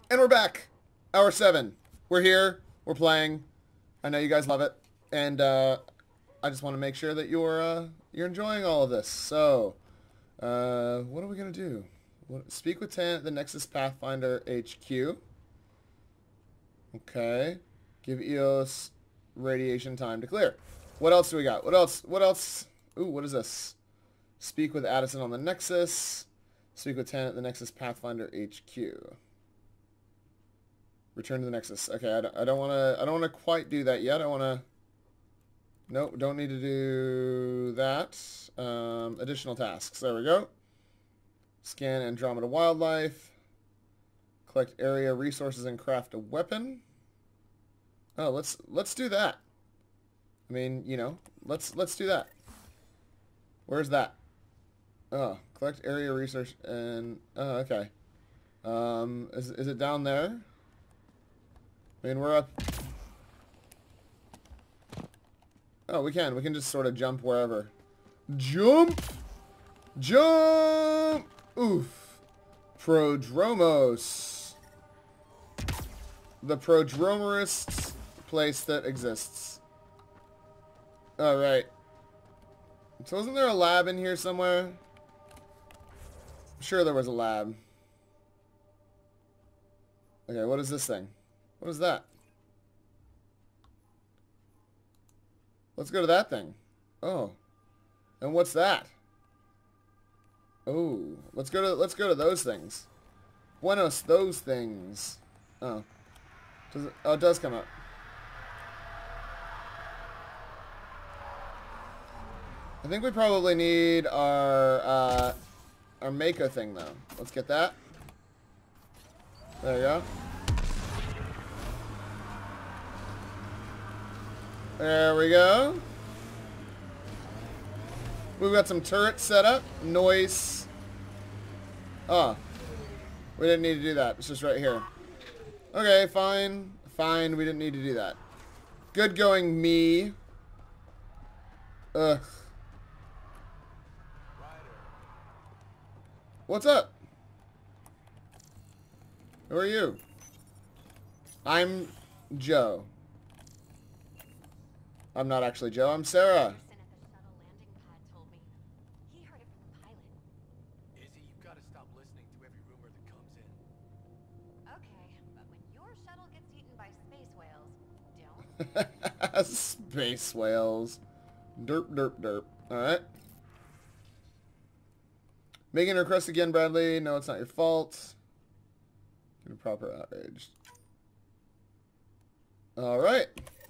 And we're back. Hour 7. We're here. We're playing. I know you guys love it. And I just want to make sure that you're enjoying all of this. So, what are we going to do? Speak with Tan at the Nexus Pathfinder HQ. Okay. Give EOS radiation time to clear. What else do we got? What else? What else? Ooh, what is this? Speak with Addison on the Nexus. Speak with Tan at the Nexus Pathfinder HQ. Return to the Nexus. Okay, I don't want to quite do that yet. I want to... Nope, don't need to do that. Additional tasks. There we go. Scan Andromeda wildlife. Collect area resources and craft a weapon. Oh, let's do that. I mean, you know, let's do that. Where's that? Oh, collect area resource and okay. Is it down there? I mean, we're up. Oh, we can just sort of jump wherever. Jump! Jump! Oof. Prodromos. The prodromerist place that exists. Oh, right. So wasn't there a lab in here somewhere? I'm sure there was a lab. Okay, what is this thing? What is that? Let's go to that thing. Oh. And what's that? Oh. Let's go to those things. Buenos those things. Oh. It does come up. I think we probably need our Mako thing though. Let's get that. There you go. There we go. We've got some turrets set up. Noise. Oh. We didn't need to do that. It's just right here. Okay, fine. Fine, we didn't need to do that. Good going, me. Ugh. What's up? Who are you? I'm Joe. I'm not actually Joe, I'm Sarah. Izzy, you've got to stop listening to every rumor that comes in. Okay, but when your shuttle gets eaten by space whales, don't. Space whales. Derp, derp, derp. Alright. Making a request again, Bradley. No, it's not your fault. Get a proper outrage. Alright.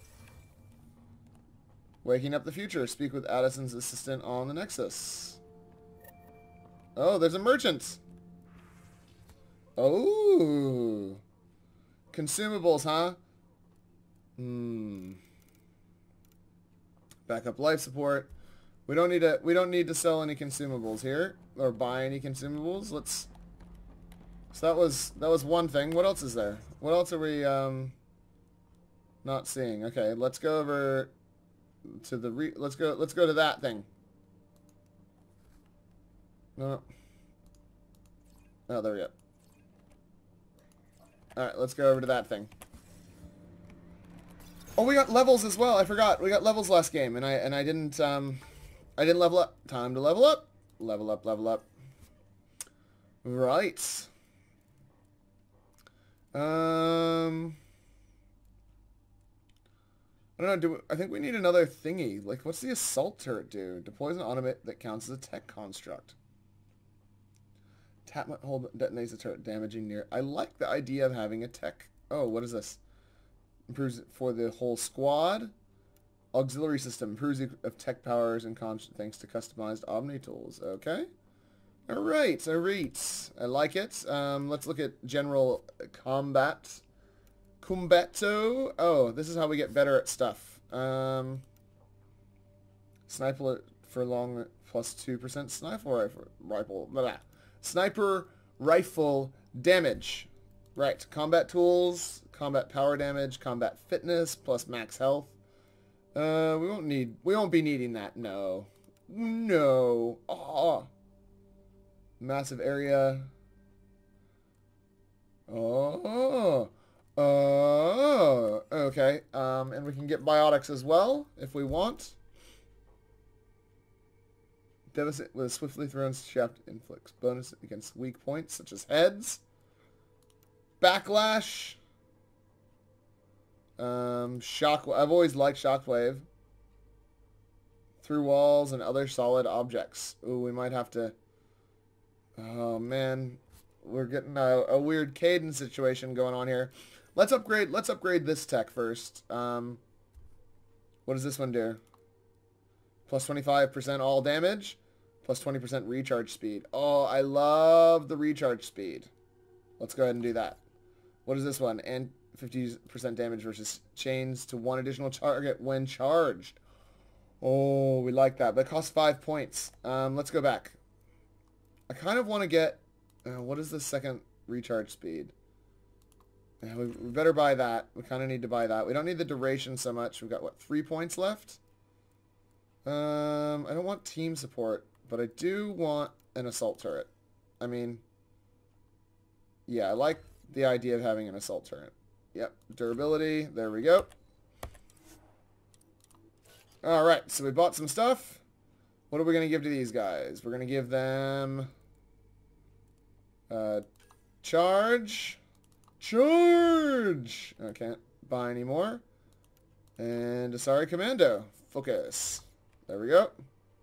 Waking up the future. Speak with Addison's assistant on the Nexus. Oh, there's a merchant. Oh. Consumables, huh? Backup life support. We don't need to sell any consumables here or buy any consumables. So that was one thing. What else is there? What else are we not seeing? Okay, let's go over to the let's go to that thing. No. Oh, there we go. Alright, let's go over to that thing. Oh, we got levels as well. I forgot. We got levels last game and I didn't level up. Time to level up. Level up, level up. Right. I don't know, I think we need another thingy. Like, what's the assault turret do? Deploys an automate that counts as a tech construct. Tap hold detonates the turret, damaging near. I like the idea of having a tech. Oh, what is this? Improves it for the whole squad. Auxiliary system. Improves of tech powers and thanks to customized Omni tools. Okay. Alright, alright. I like it. Let's look at general combat. Combato. Oh, this is how we get better at stuff. Sniper for long plus 2% sniper rifle. Blah, blah. Sniper rifle damage. Right. Combat tools, combat power damage, combat fitness plus max health. We won't be needing that. No. No. Oh. Massive area. Oh. Okay, and we can get biotics as well, if we want. Devastate with a swiftly thrown shaft inflicts bonus against weak points, such as heads. Backlash. Shock. I've always liked Shockwave. Through walls and other solid objects. Ooh, we might have to... Oh, man. We're getting a weird cadence situation going on here. Let's upgrade this tech first. What does this one do? Plus 25% all damage. Plus 20% recharge speed. Oh, I love the recharge speed. Let's go ahead and do that. What is this one? And 50% damage versus chains to one additional target when charged. Oh, we like that. But it costs 5 points. Let's go back. I kind of want to get... what is the second recharge speed? We better buy that. We kind of need to buy that. We don't need the duration so much. We've got, what, 3 points left? I don't want team support, but I do want an assault turret. I mean, yeah, I like the idea of having an assault turret. Yep, durability. There we go. Alright, so we bought some stuff. What are we going to give to these guys? We're going to give them... charge. Charge! I can't buy any more. And Asari Commando. Focus. There we go.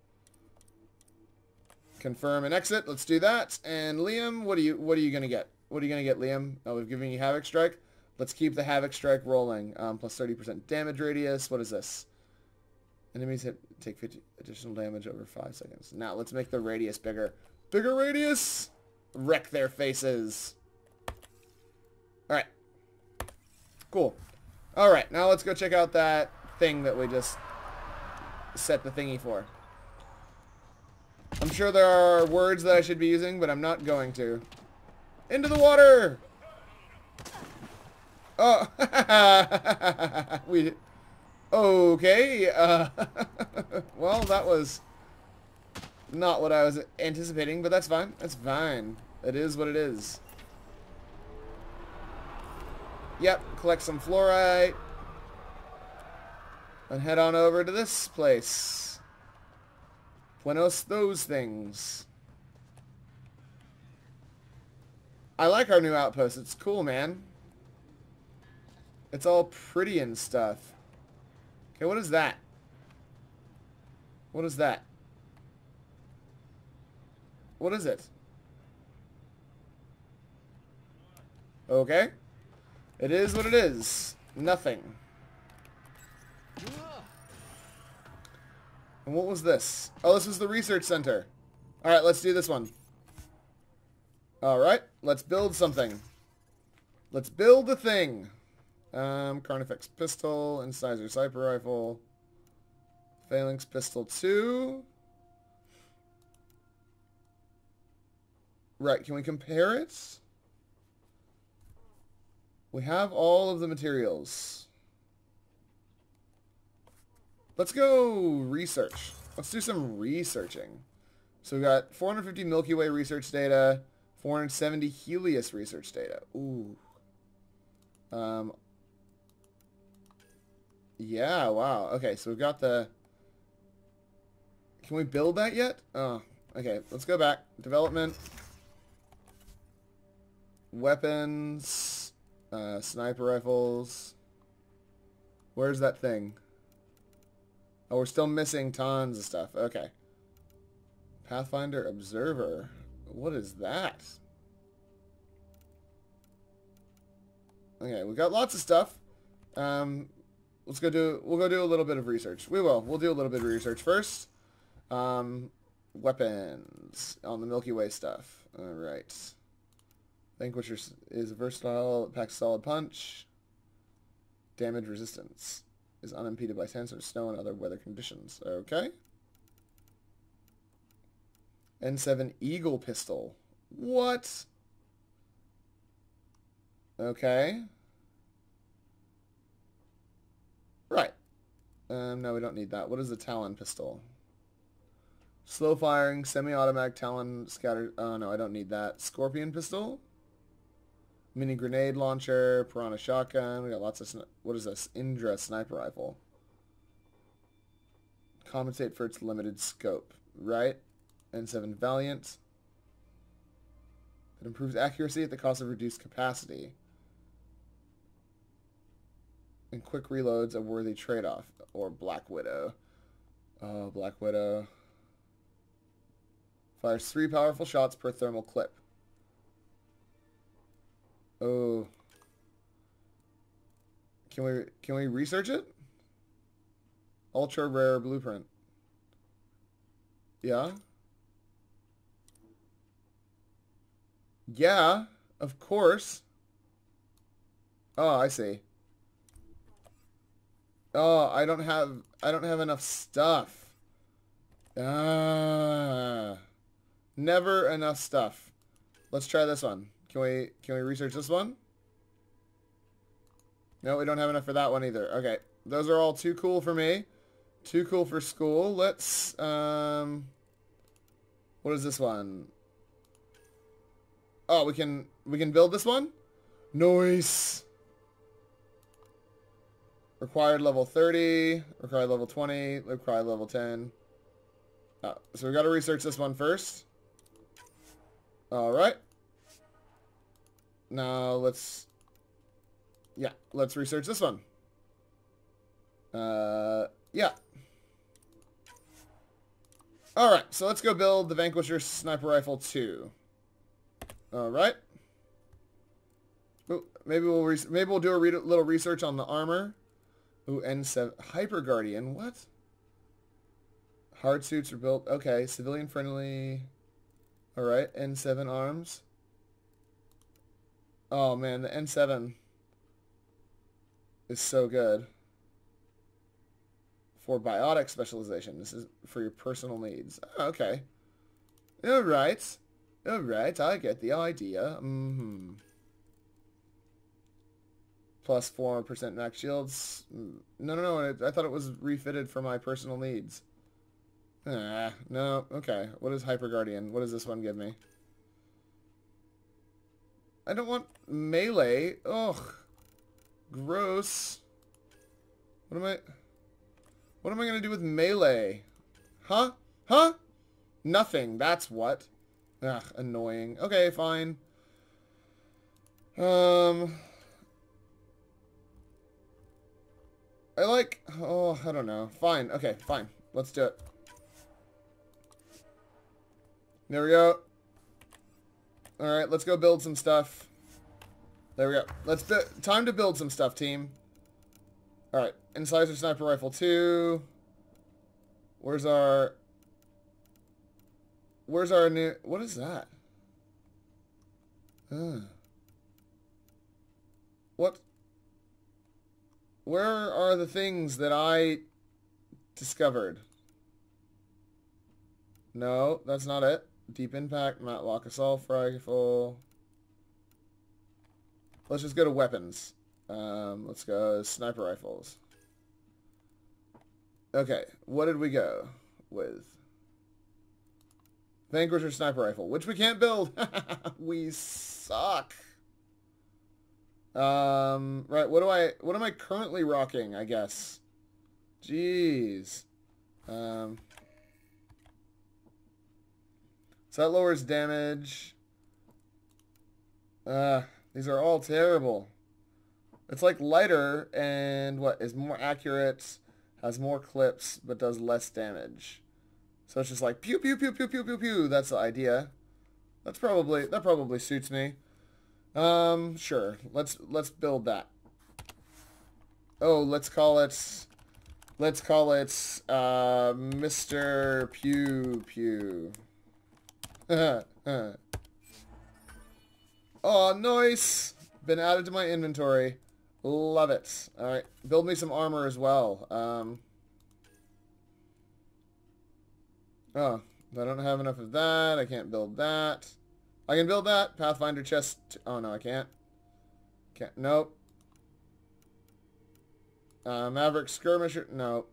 Confirm and exit. Let's do that. And Liam, what are you going to get? What are you going to get, Liam? Oh, we've given you Havoc Strike. Let's keep the Havoc Strike rolling. Plus 30% damage radius. What is this? Enemies take 50 additional damage over 5 seconds. Now, let's make the radius bigger. Bigger radius! Wreck their faces. Alright. Cool. Alright, now let's go check out that thing that we just set the thingy for. I'm sure there are words that I should be using, but I'm not going to. Into the water! Oh, we... Okay, well, that was not what I was anticipating, but that's fine. That's fine. It is what it is. Yep, collect some fluorite. And head on over to this place. Buenos those things. I like our new outpost. It's cool, man. It's all pretty and stuff. Okay, what is that? What is that? What is it? Okay. It is what it is. Nothing. And what was this? Oh, this was the research center. Alright, let's do this one. Alright, let's build something. Let's build the thing. Carnifex pistol, incisor sniper rifle, phalanx pistol 2. Right, can we compare it? We have all of the materials. Let's go research. Let's do some researching. So we got 450 Milky Way research data, 470 Helios research data. Ooh. Yeah, wow. Okay, so we've got the... Can we build that yet? Oh, okay. Let's go back. Development. Weapons. Sniper rifles. Where's that thing? Oh, we're still missing tons of stuff. Okay. Pathfinder Observer. What is that? Okay, we've got lots of stuff. We'll go do a little bit of research. We'll do a little bit of research first. Weapons on the Milky Way stuff. Alright. Vanquisher is versatile, packs solid punch. Damage resistance is unimpeded by sandstorm, snow, and other weather conditions. Okay. N7 Eagle Pistol. What? Okay. Right. No, we don't need that. What is the Talon Pistol? Slow firing, semi-automatic Talon scatter... Oh, no, I don't need that. Scorpion Pistol? Mini grenade launcher, piranha shotgun. We got lots of... What is this? Indra sniper rifle. Compensate for its limited scope. Right? N7 Valiant. It improves accuracy at the cost of reduced capacity. And quick reloads, a worthy trade-off. Or Black Widow. Oh, Black Widow. Fires 3 powerful shots per thermal clip. Oh. Can we research it? Ultra rare blueprint. Yeah? Yeah, of course. Oh, I see. Oh, I don't have enough stuff. Ah. Never enough stuff. Let's try this one. Can we research this one? No, we don't have enough for that one either. Okay. Those are all too cool for me. Too cool for school. Let's what is this one? Oh, we can build this one? Nice. Required level 30, required level 20, required level 10. So we got to research this one first. Alright. Now let's research this one. Yeah. Alright, so let's go build the Vanquisher Sniper Rifle 2. Alright. Maybe we'll do a little research on the armor. Ooh, N7. Hyper Guardian, what? Hard suits are built. Okay, civilian friendly. Alright, N7 arms. Oh man, the N7 is so good. For biotic specialization. This is for your personal needs. Oh, okay. Alright. Alright, I get the idea. Plus 4% max shields. No. I thought it was refitted for my personal needs. No. Okay. What is Hyper Guardian? What does this one give me? I don't want melee. Ugh. Gross. What am I going to do with melee? Huh? Huh? Nothing. That's what. Ugh, annoying. Okay, fine. I don't know. Fine. Okay, fine. Let's do it. There we go. Alright, let's go build some stuff. There we go. Time to build some stuff, team. Alright, Incisor Sniper Rifle 2. Where's our new... What is that? What? Where are the things that I discovered? No, that's not it. Deep Impact, Matlock Assault Rifle. Let's just go to weapons. Let's go Sniper Rifles. Okay, what did we go with? Vanquisher Sniper Rifle, which we can't build. We suck. Right, what am I currently rocking, I guess? Jeez. So that lowers damage. These are all terrible. It's like lighter and what is more accurate, has more clips, but does less damage. So it's just like pew pew pew pew pew pew pew. That's the idea. That probably suits me. Sure. Let's build that. Oh, let's call it Mr. Pew Pew. Oh, nice. Been added to my inventory. Love it. Alright. Build me some armor as well. Oh, I don't have enough of that. I can't build that. I can build that. Pathfinder chest. Oh, no, I can't. Can't. Nope. Maverick skirmisher. Nope.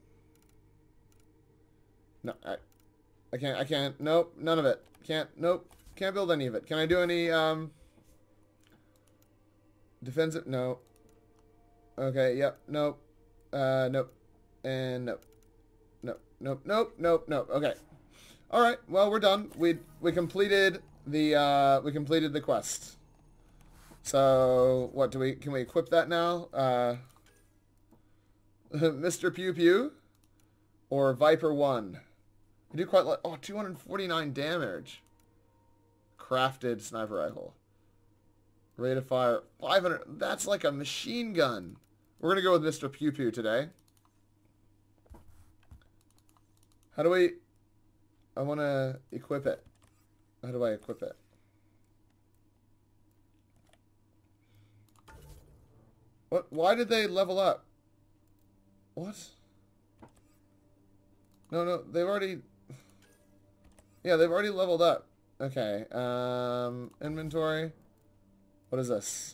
No, I can't. Nope. None of it. Can't. Nope. Can't build any of it. Can I do any, Defensive, no. Okay, yep, nope. Nope. And nope. Nope, nope, nope, nope, nope. Okay. Alright, well, we're done. We completed the quest. So, what can we equip that now? Mr. Pew Pew or Viper 1? We do quite like, oh, 249 damage. Crafted sniper rifle. Rate of fire, 500. That's like a machine gun. We're going to go with Mr. Pew Pew today. How do we... I want to equip it. How do I equip it? What? Why did they level up? What? No, they've already... Yeah, they've already leveled up. Okay, inventory. What is this?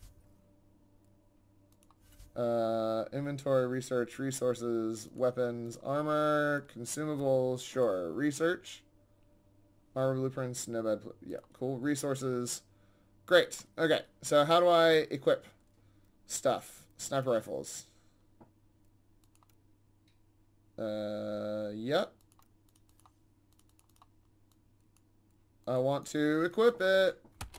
Inventory, research, resources, weapons, armor, consumables, sure. Research. Armor blueprints, no bad. Yeah, cool. Resources. Great. Okay, so how do I equip stuff? Sniper rifles. Yep. I want to equip it.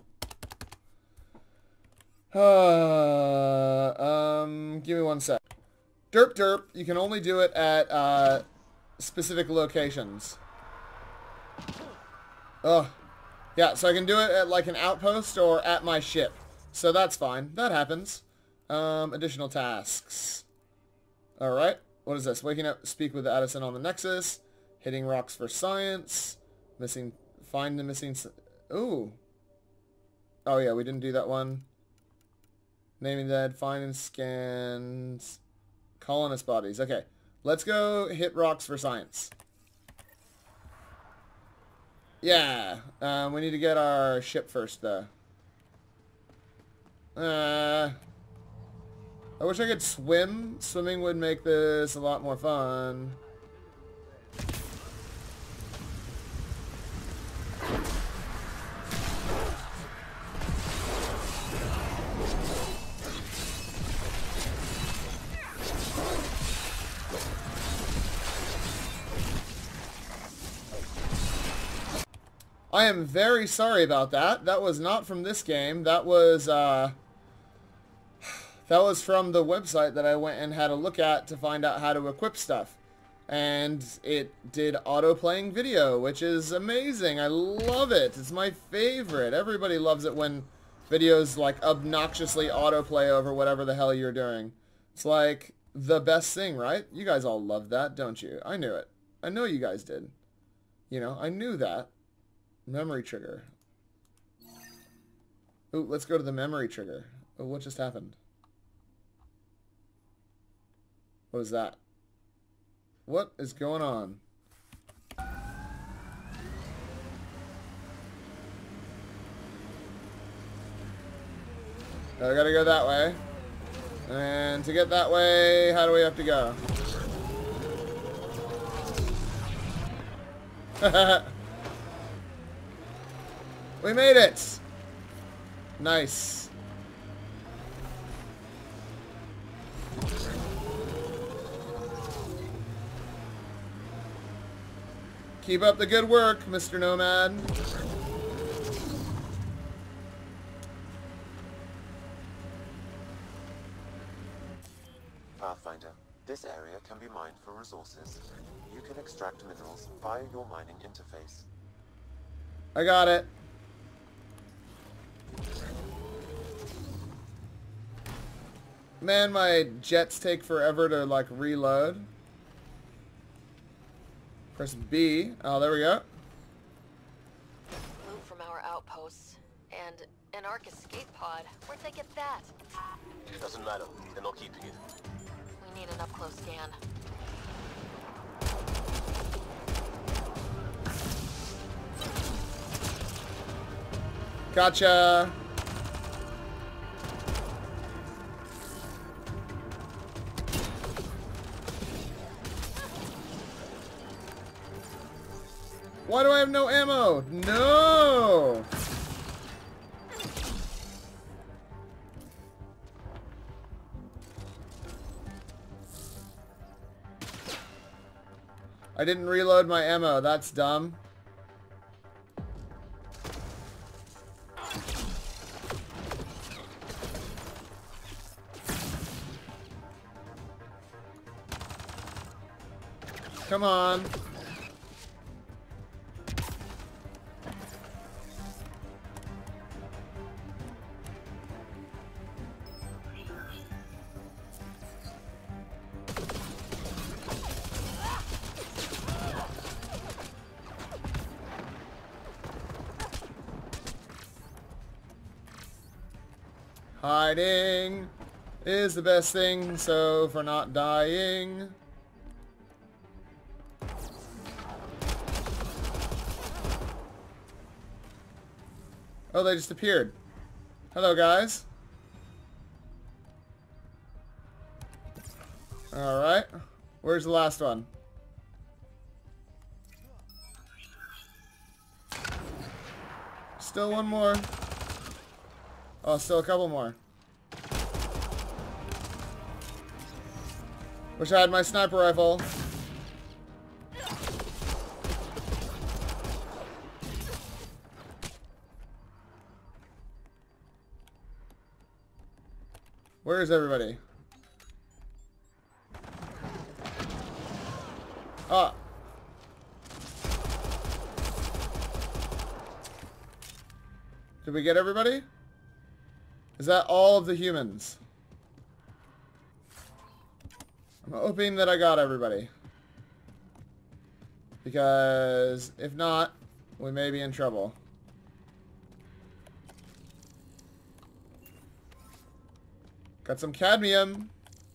Give me one sec. Derp derp, you can only do it at specific locations. Oh, yeah, so I can do it at like an outpost or at my ship. So that's fine. That happens. Additional tasks. Alright, what is this? Waking up, speak with Addison on the Nexus. Hitting rocks for science. Find the missing... Ooh. Oh yeah, we didn't do that one. Naming dead, find and scan colonist bodies. Okay, let's go hit rocks for science. Yeah, we need to get our ship first, though. I wish I could swim. Swimming would make this a lot more fun. I am very sorry about that. That was not from this game. That was from the website that I went and had a look at to find out how to equip stuff. And it did auto-playing video, which is amazing. I love it. It's my favorite. Everybody loves it when videos like obnoxiously autoplay over whatever the hell you're doing. It's like the best thing, right? You guys all love that, don't you? I knew it. I know you guys did. You know, I knew that. Memory trigger. Ooh, let's go to the memory trigger. Oh, what just happened? What is that? What is going on? I gotta go that way. And to get that way, how do we have to go? We made it! Nice. Keep up the good work, Mr. Nomad. Pathfinder, this area can be mined for resources. You can extract minerals via your mining interface. I got it. Man, my jets take forever to, like, reload. Press B. Oh, there we go. Loot from our outposts. And an Ark escape pod. Where'd they get that? Doesn't matter, they're not keeping it. We need an up-close scan. Gotcha. Why do I have no ammo? No! I didn't reload my ammo. That's dumb. Come on. Hiding is the best thing, so for not dying. Oh, they just appeared. Hello, guys. Alright. Where's the last one? Still one more. Oh, still a couple more. Wish I had my sniper rifle. Where is everybody? Ah. Did we get everybody? Is that all of the humans? I'm hoping that I got everybody. Because if not, we may be in trouble. Got some cadmium.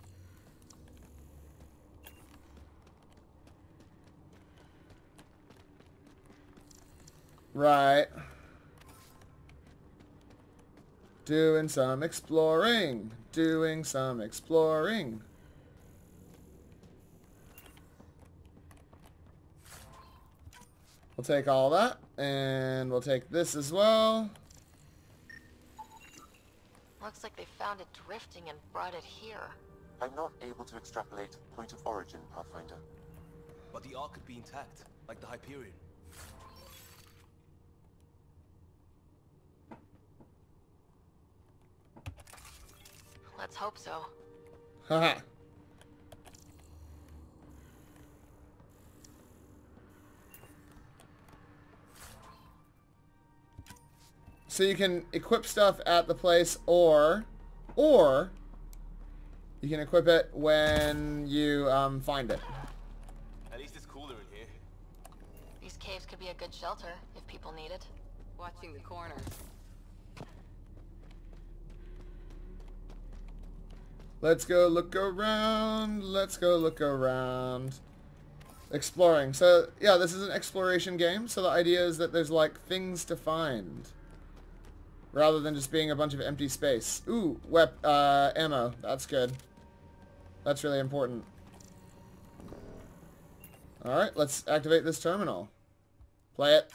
Right. Doing some exploring. Doing some exploring. We'll take all that. And we'll take this as well. Looks like they found it drifting and brought it here. I'm not able to extrapolate point of origin, Pathfinder. But the Ark could be intact, like the Hyperion. Let's hope so. Haha. So you can equip stuff at the place, or you can equip it when you find it. At least it's cooler in here. These caves could be a good shelter if people need it. Watching the corners. Let's go look around. Let's go look around. Exploring. So yeah, this is an exploration game. So the idea is that there's like things to find, rather than just being a bunch of empty space. Ooh, ammo. That's good. That's really important. Alright, let's activate this terminal. Play it.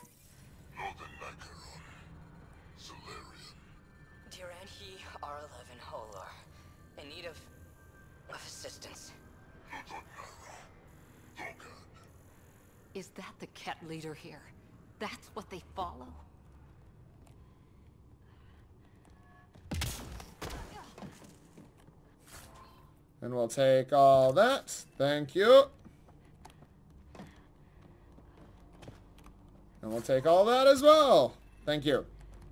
Duran he R11 Holor. In need of assistance. Is that the cat leader here? That's what they follow? And we'll take all that. Thank you. And we'll take all that as well. Thank you.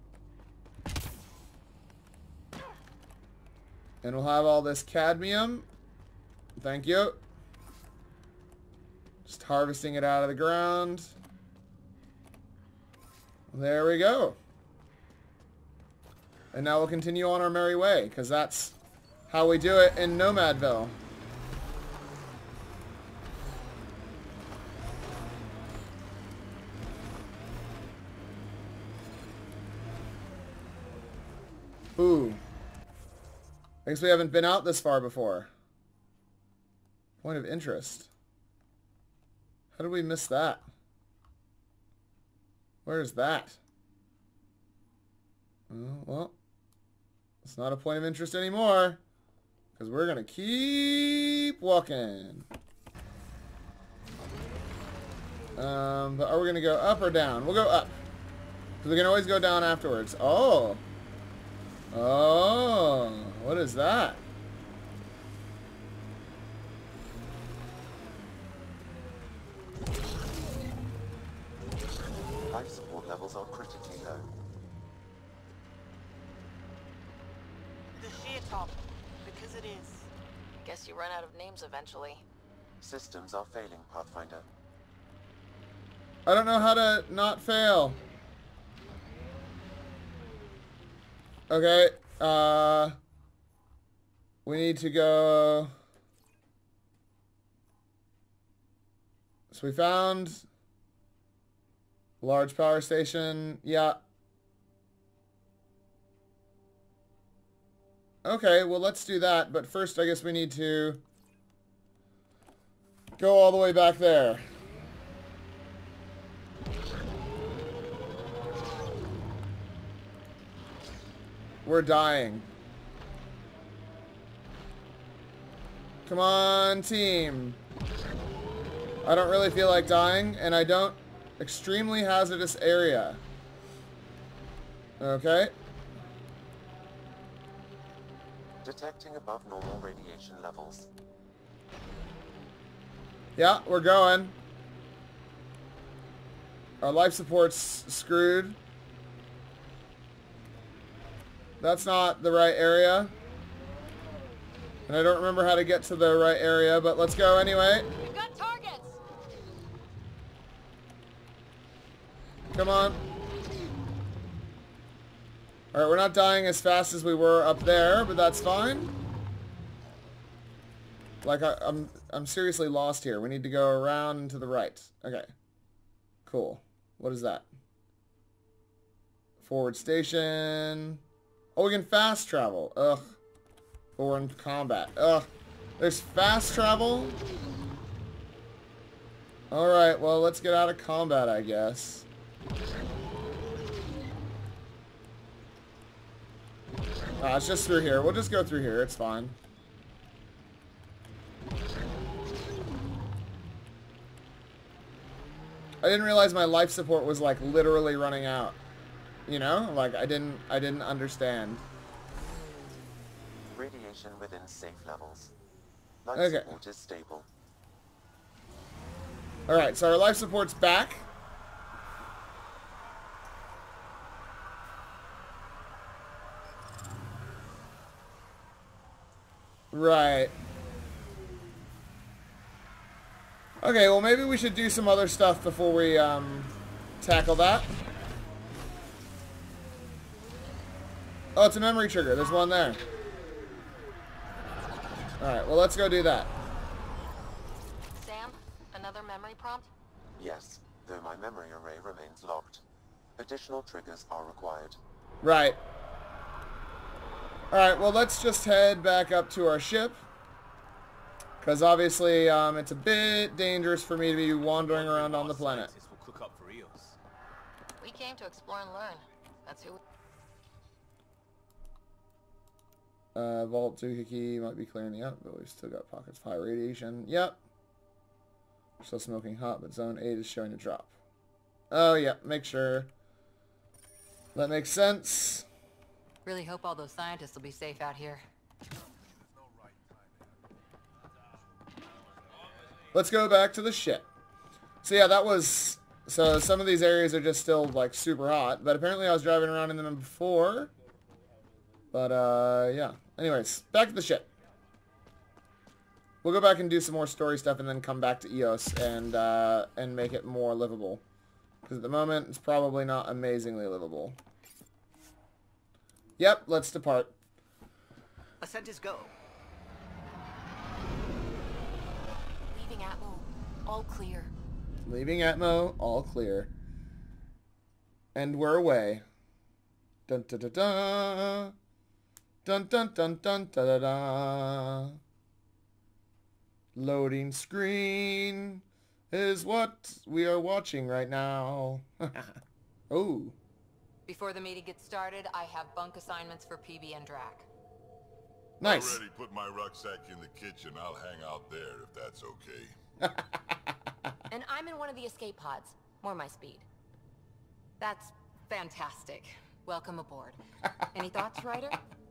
And we'll have all this cadmium. Thank you. Just harvesting it out of the ground. There we go. And now we'll continue on our merry way, because that's how we do it in Nomadville. Ooh. I guess we haven't been out this far before. Point of interest. How did we miss that? Where is that? Oh, well, it's not a point of interest anymore, because we're going to keep walking. But are we going to go up or down? We'll go up. Because we can always go down afterwards. Oh. Oh. What is that? Life support levels are critically low. The sheer top, because it is. Guess you run out of names eventually. Systems are failing, Pathfinder. I don't know how to not fail. Okay. We need to go... So we found... large power station. Yeah. Okay, well, let's do that. But first, I guess we need to go all the way back there. We're dying. Come on, team. I don't really feel like dying, and I don't... Extremely hazardous area. Okay. Detecting above normal radiation levels. Yeah, we're going. Our life support's screwed. That's not the right area. And I don't remember how to get to the right area, but let's go anyway. We've got targets! Come on. Alright, we're not dying as fast as we were up there, but that's fine. Like, I'm seriously lost here. We need to go around and to the right. Okay. Cool. What is that? Forward station. Oh, we can fast travel. Ugh. But we're in combat. Ugh. There's fast travel? Alright, well, let's get out of combat, I guess. It's just through here. We'll just go through here. It's fine. I didn't realize my life support was like literally running out. You know? Like I didn't understand. Radiation within safe levels. Life Okay. support is stable. Alright, so our life support's back. Right. Okay, well maybe we should do some other stuff before we tackle that. Oh, it's a memory trigger. There's one there. Alright, well let's go do that. Sam, another memory prompt? Yes, though my memory array remains locked. Additional triggers are required. Right. Alright, well let's just head back up to our ship. Because obviously it's a bit dangerous for me to be wandering around on the planet. Will cook up for Eos. We came to explore and learn. That's who... Vault Doohickey might be clearing the up, but we've still got pockets of high radiation. Yep. Still smoking hot, but zone 8 is showing a drop. Oh, yeah, make sure. That makes sense. Really hope all those scientists will be safe out here. Let's go back to the ship. So yeah, that was... So some of these areas are just still, like, super hot. But apparently I was driving around in them before. But, yeah. Anyways, back to the ship. We'll go back and do some more story stuff and then come back to Eos and make it more livable. Because at the moment, it's probably not amazingly livable. Yep, let's depart. Ascent is go. Leaving Atmo. All clear. Leaving Atmo, all clear. And we're away. Dun dun dun dun. Dun dun dun dun da da da. Loading screen is what we are watching right now. Oh. Before the meeting gets started, I have bunk assignments for PB and Drac. Nice. Already put my rucksack in the kitchen. I'll hang out there if that's okay. And I'm in one of the escape pods. More my speed. That's fantastic. Welcome aboard. Any thoughts, Ryder?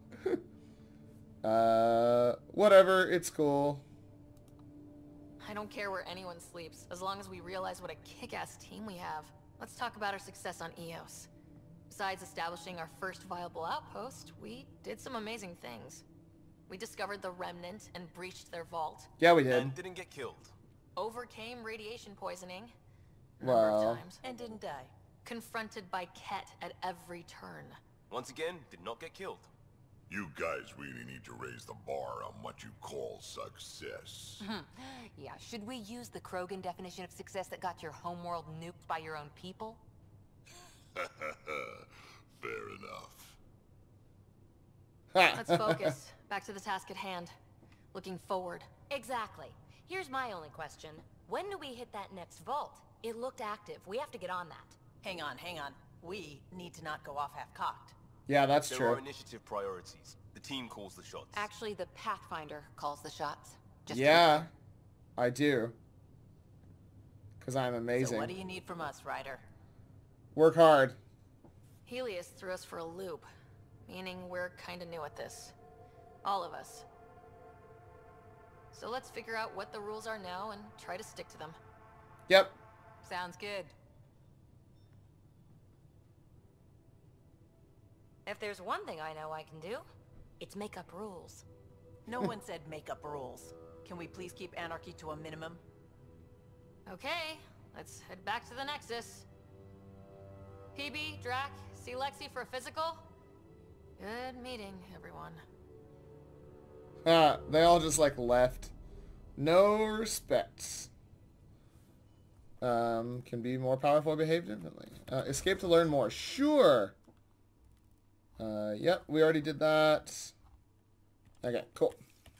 Whatever. It's cool. I don't care where anyone sleeps, as long as we realize what a kick-ass team we have. Let's talk about our success on Eos. Besides establishing our first viable outpost, we did some amazing things. We discovered the Remnant and breached their vault. Yeah, we did. And didn't get killed. Overcame radiation poisoning. A number Wow. of times. And didn't die. Confronted by Ket at every turn. Once again, did not get killed. You guys really need to raise the bar on what you call success. Yeah, should we use the Krogan definition of success that got your homeworld nuked by your own people? Fair enough. Let's focus. Back to the task at hand. Looking forward. Exactly. Here's my only question. When do we hit that next vault? It looked active. We have to get on that. Hang on, hang on. We need to not go off half-cocked. Yeah, that's There true. are initiative priorities. The team calls the shots. Actually, the Pathfinder calls the shots. Just Yeah, I do. Because I'm So amazing. what do you need from us, Ryder? Work hard. Helios threw us for a loop, meaning we're kinda new at this. All of us. So let's figure out what the rules are now and try to stick to them. Yep. Sounds good. If there's one thing I know I can do, it's make up rules. No one said make up rules. Can we please keep anarchy to a minimum? Okay, let's head back to the Nexus. PB, Drac, see Lexi for a physical? Good meeting, everyone. They all just like left. No respects. Can be more powerful, behave differently. Escape to learn more. Sure. Yep, we already did that. Okay, cool.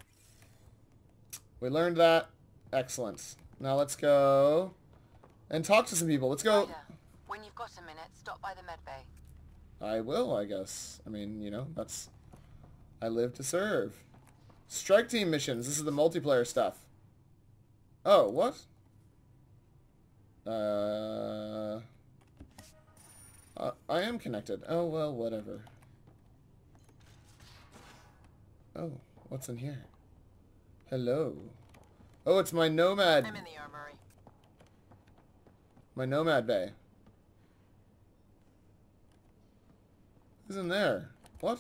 We learned that. Excellent. Now let's go and talk to some people. Let's go. Ryder, when you've got a minute, stop by the med bay. I will, I guess. I mean, you know, that's... I live to serve. Strike team missions. This is the multiplayer stuff. Oh, what? I am connected. Oh, well, whatever. Oh, what's in here? Hello. Oh, it's my Nomad. I'm in the armory. My Nomad Bay. Who's in there? What?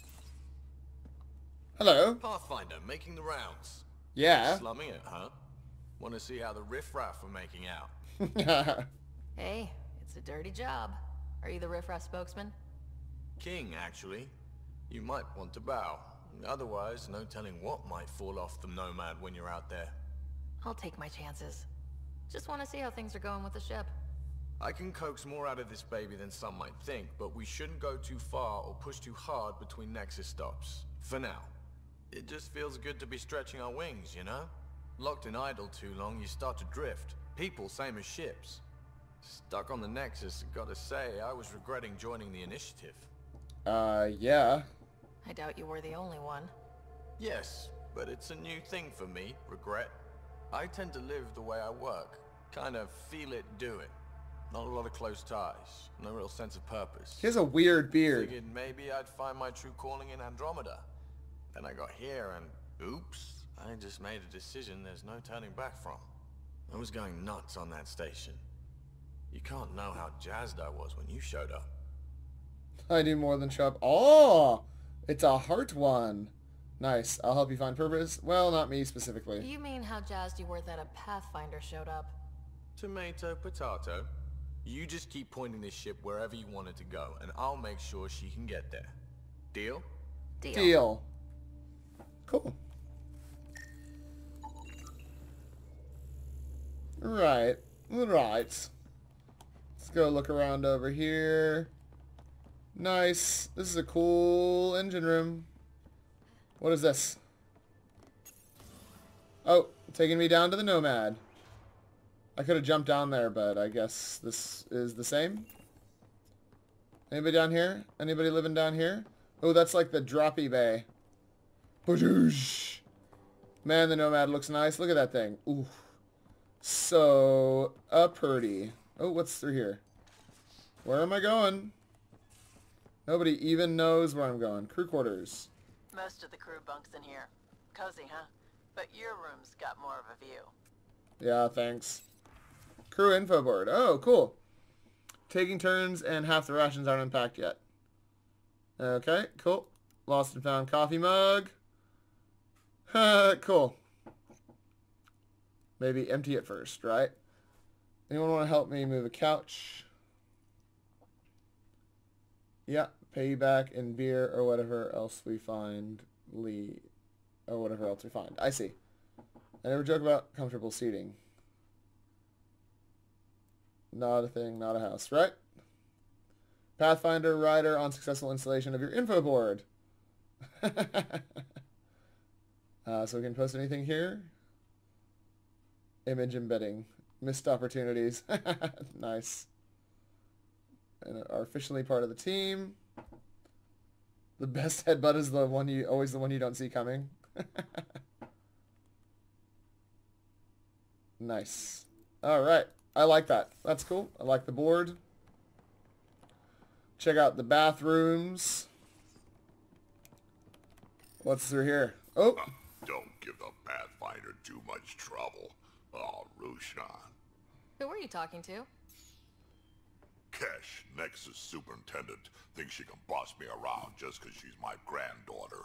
Hello. Pathfinder, making the rounds. Yeah. Slumming it, huh? Want to see how the riffraff are making out? Hey, it's a dirty job. Are you the riffraff spokesman? King, actually. You might want to bow. Otherwise, no telling what might fall off the Nomad when you're out there. I'll take my chances. Just want to see how things are going with the ship. I can coax more out of this baby than some might think, but we shouldn't go too far or push too hard between Nexus stops. For now. It just feels good to be stretching our wings, you know? Locked in idle too long, you start to drift. People, same as ships. Stuck on the Nexus, gotta say, I was regretting joining the initiative. Yeah. I doubt you were the only one. Yes, but it's a new thing for me, regret. I tend to live the way I work. Kind of feel it, do it. Not a lot of close ties, no real sense of purpose. He has a weird beard. Figured maybe I'd find my true calling in Andromeda. Then I got here and, oops, I just made a decision there's no turning back from. I was going nuts on that station. You can't know how jazzed I was when you showed up. I do more than show up. Oh, it's a heart one. Nice. I'll help you find purpose. Well, not me specifically. You mean how jazzed you were that a Pathfinder showed up? Tomato, potato. You just keep pointing this ship wherever you want it to go, and I'll make sure she can get there. Deal? Deal. Cool. Right. Right. Let's go look around over here. Nice. This is a cool engine room. What is this? Oh, taking me down to the Nomad. I could have jumped down there, but I guess this is the same. Anybody down here? Anybody living down here? Oh, that's like the droppy bay. Badoosh. Man, the Nomad looks nice. Look at that thing. Ooh. So, purdy. Oh, what's through here? Where am I going? Nobody even knows where I'm going. Crew quarters. Most of the crew bunks in here. Cozy, huh? But your room's got more of a view. Yeah, thanks. Crew info board. Oh, cool. Taking turns and half the rations aren't unpacked yet. Okay, cool. Lost and found coffee mug. Cool. Maybe empty it first, right? Anyone want to help me move a couch? Yeah, pay back in beer or whatever else we find. Or whatever else we find. I see. I never joke about comfortable seating. Not a thing, not a house, right? Pathfinder rider on successful installation of your info board. So we can post anything here. Image embedding. Missed opportunities. Nice. And are officially part of the team. The best headbutt is always the one you don't see coming. Nice. All right. I like that. That's cool. I like the board. Check out the bathrooms. What's through here? Oh. Don't give the Pathfinder too much trouble. Oh, Rushan. Who were you talking to? Kesh, Nexus Superintendent, thinks she can boss me around just because she's my granddaughter.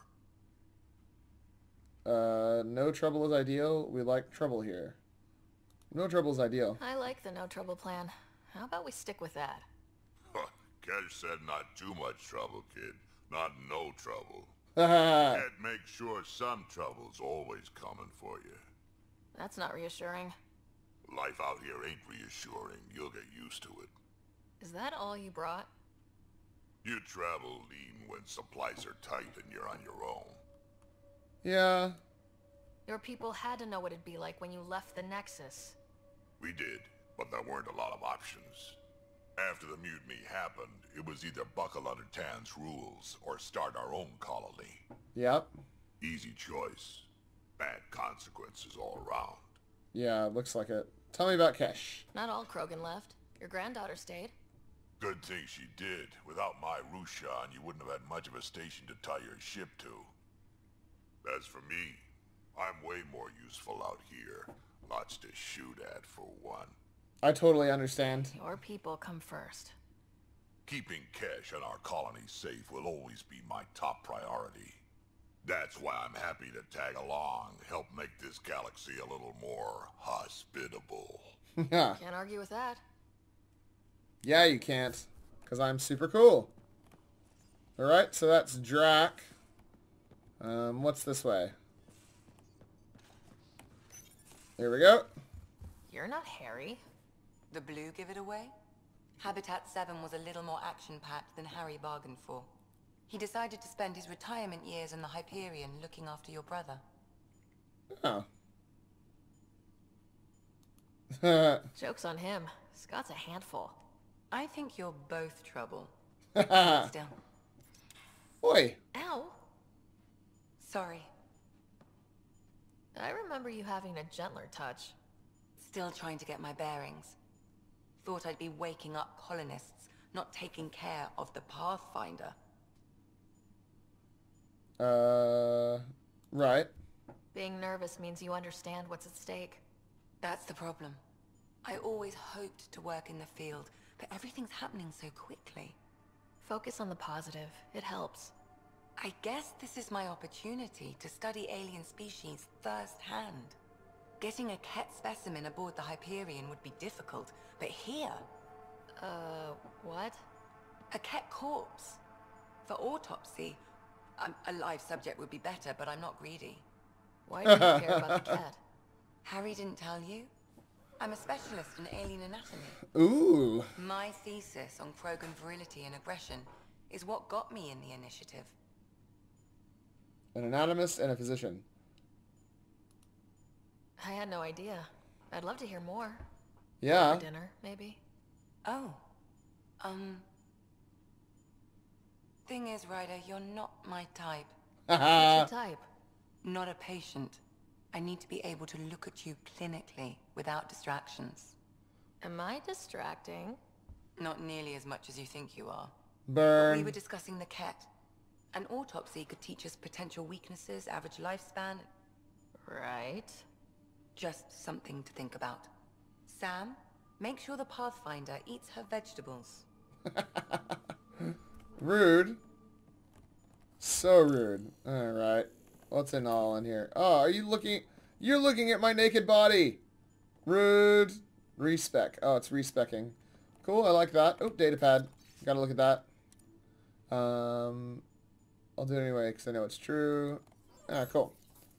No trouble is ideal. We like trouble here. No trouble is ideal. I like the no trouble plan. How about we stick with that? Kesh said not too much trouble, kid. Not no trouble. Haha. Can't make sure some trouble's always coming for you. That's not reassuring. Life out here ain't reassuring. You'll get used to it. Is that all you brought? You travel lean when supplies are tight and you're on your own. Yeah. Your people had to know what it'd be like when you left the Nexus. We did, but there weren't a lot of options. After the mutiny happened, it was either buckle under Tan's rules or start our own colony. Yep. Easy choice. Bad consequences all around. Yeah, looks like it. Tell me about Kesh. Not all Krogan left. Your granddaughter stayed. Good thing she did. Without my Rushan, you wouldn't have had much of a station to tie your ship to. As for me, I'm way more useful out here. Lots to shoot at, for one. I totally understand. Your people come first. Keeping Kesh and our colony safe will always be my top priority. That's why I'm happy to tag along, help make this galaxy a little more hospitable. Yeah. Can't argue with that. Yeah, you can't. Because I'm super cool. Alright, so that's Drac. What's this way? Here we go. You're not Harry. The blue give it away? Habitat 7 was a little more action-packed than Harry bargained for. He decided to spend his retirement years in the Hyperion looking after your brother. Oh. Joke's on him. Scott's a handful. I think you're both trouble. Still. Oi. Ow. Sorry. I remember you having a gentler touch. Still trying to get my bearings. Thought I'd be waking up colonists, not taking care of the Pathfinder. Right. Being nervous means you understand what's at stake. That's the problem. I always hoped to work in the field, but everything's happening so quickly. Focus on the positive. It helps. I guess this is my opportunity to study alien species firsthand. Getting a Ket specimen aboard the Hyperion would be difficult, but here... what? A Ket corpse. For autopsy. A live subject would be better, but I'm not greedy. Why do you care about the Ket? Harry didn't tell you? I'm a specialist in alien anatomy. Ooh. My thesis on Krogan virility and aggression is what got me in the initiative. An anatomist and a physician. I had no idea. I'd love to hear more. Yeah. For dinner, maybe. Oh. Thing is, Ryder, you're not my type. What's your type? Not a patient. I need to be able to look at you clinically without distractions. Am I distracting? Not nearly as much as you think you are. But Burn. we were discussing the Ket. An autopsy could teach us potential weaknesses, average lifespan. Right. Just something to think about. Sam, make sure the Pathfinder eats her vegetables. Rude. So rude. Alright. What's in all in here? Oh, are you looking... You're looking at my naked body! Rude. Respec. Oh, it's respecing. Cool, I like that. Oh, datapad. Gotta look at that. I'll do it anyway, because I know it's true. Ah, cool.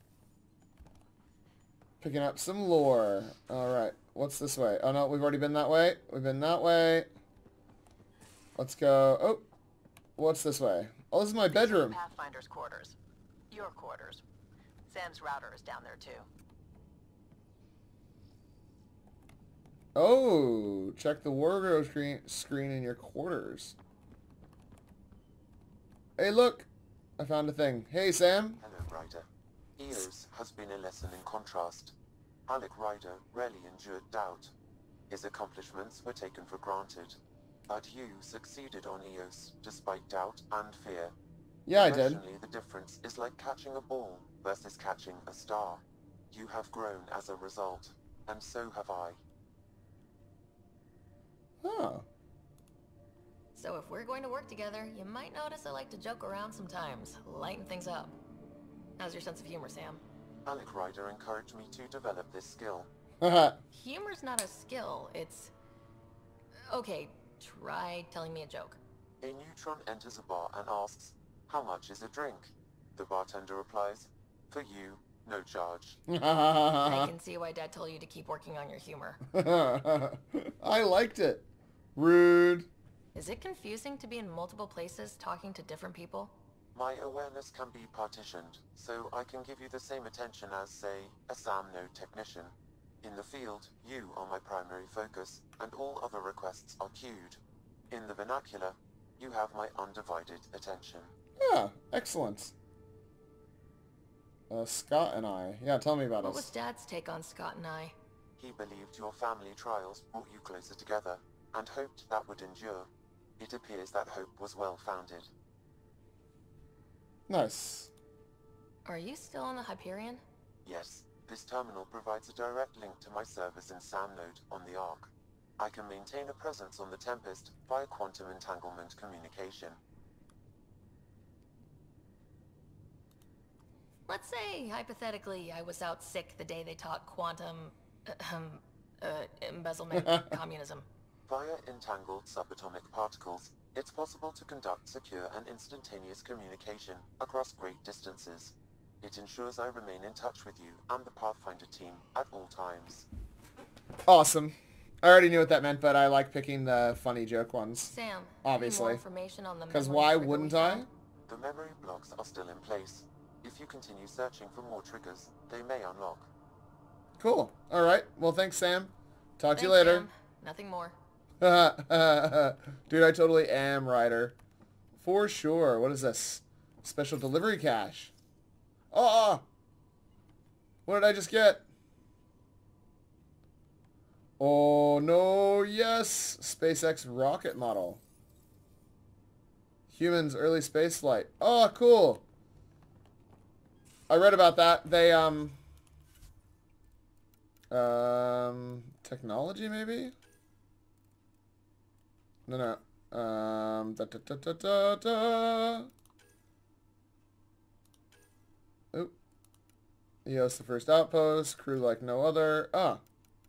Picking up some lore. Alright, what's this way? Oh, no, we've already been that way. We've been that way. Let's go... Oh, what's this way? Oh, this is my bedroom. Pathfinder's quarters. Your quarters. Sam's router is down there too. Oh, check the wardrobe screen in your quarters. Hey, look. I found a thing. Hey, Sam. Hello, Ryder. Eos has been a lesson in contrast. Alec Ryder rarely endured doubt. His accomplishments were taken for granted. But you succeeded on Eos, despite doubt and fear. Yeah, I did. Emotionally, the difference is like catching a ball versus catching a star. You have grown as a result, and so have I. Oh. So if we're going to work together, you might notice I like to joke around sometimes, lighten things up. How's your sense of humor, Sam? Alec Ryder encouraged me to develop this skill. Humor's not a skill, it's... Okay, try telling me a joke. A neutron enters a bar and asks, "How much is a drink?" The bartender replies, "For you, no charge." I can see why Dad told you to keep working on your humor. I liked it. Rude. Is it confusing to be in multiple places talking to different people? My awareness can be partitioned, so I can give you the same attention as, say, a SAM node technician. In the field, you are my primary focus, and all other requests are queued. In the vernacular, you have my undivided attention. Yeah, excellent. Scott and I. Yeah, tell me about What us. was Dad's take on Scott and I? He believed your family trials brought you closer together, and hoped that would endure. It appears that hope was well-founded. Nice. Are you still on the Hyperion? Yes, this terminal provides a direct link to my servers in SAM node on the Ark. I can maintain a presence on the Tempest via quantum entanglement communication. Let's say, hypothetically, I was out sick the day they taught quantum... embezzlement communism. Via entangled subatomic particles, it's possible to conduct secure and instantaneous communication across great distances. It ensures I remain in touch with you and the Pathfinder team at all times. Awesome. I already knew what that meant, but I like picking the funny joke ones. Sam, obviously. any more information on the Because memory why trigger wouldn't we I? found? The memory blocks are still in place. If you continue searching for more triggers, they may unlock. Cool. Alright. Well, thanks, Sam. Talk to you Thanks, later. Sam. Nothing more. Dude, I totally am Ryder. For sure. What is this? Special delivery cache. Oh! What did I just get? Oh, no. Yes. SpaceX rocket model. Humans early space flight. Oh, cool. I read about that. They, technology, maybe? No. Oop. EOS the first outpost. Crew like no other. Ah.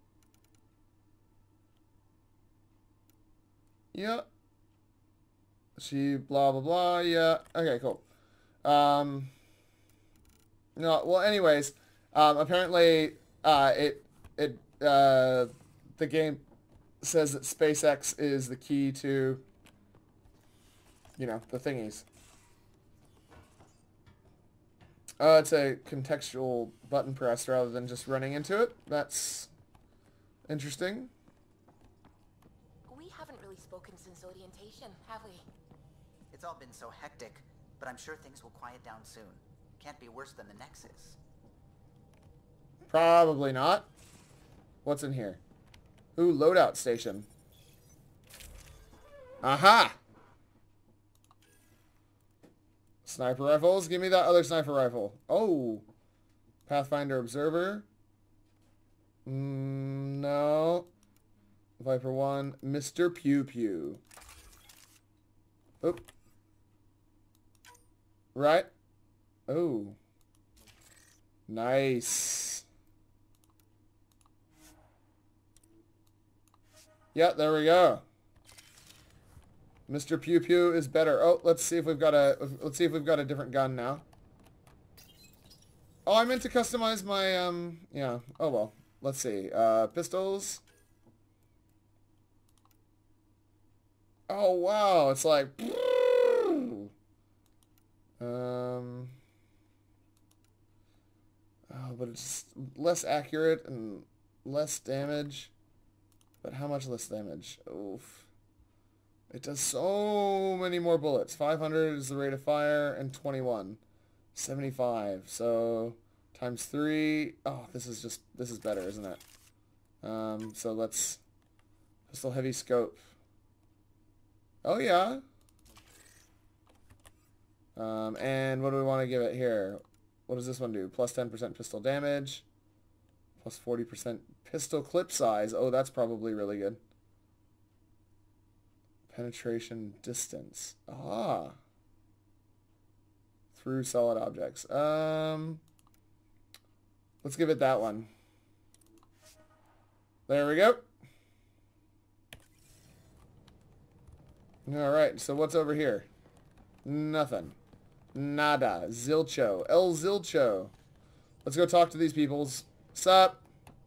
Yeah. She blah blah blah. Yeah. Okay, cool. No, well anyways, apparently the game says that SpaceX is the key to, you know, the thingies. It's a contextual button press rather than just running into it. That's interesting. We haven't really spoken since orientation, have we? It's all been so hectic, but I'm sure things will quiet down soon. Can't be worse than the Nexus. Probably not. What's in here? Ooh, loadout station. Aha! Sniper rifles. Give me that other sniper rifle. Oh. Pathfinder Observer. No. Viper 1. Mr. Pew Pew. Oop. Right. Oh. Nice. Yeah, there we go. Mr. Pew Pew is better. Oh, let's see if we've got a different gun now. Oh, I meant to customize my yeah. Oh well. Let's see. Pistols. Oh wow, it's like oh, but it's less accurate and less damage. But how much less damage? Oof. It does so many more bullets. 500 is the rate of fire and 21. 75. So times 3. Oh, this is better, isn't it? So let's pistol heavy scope. Oh yeah. And what do we want to give it here? What does this one do? Plus 10% pistol damage. Plus 40% pistol clip size. Oh, that's probably really good. Penetration distance. Ah. Through solid objects. Let's give it that one. There we go. Alright, so what's over here? Nothing. Nada. Zilcho. El Zilcho. Let's go talk to these peoples. Sup?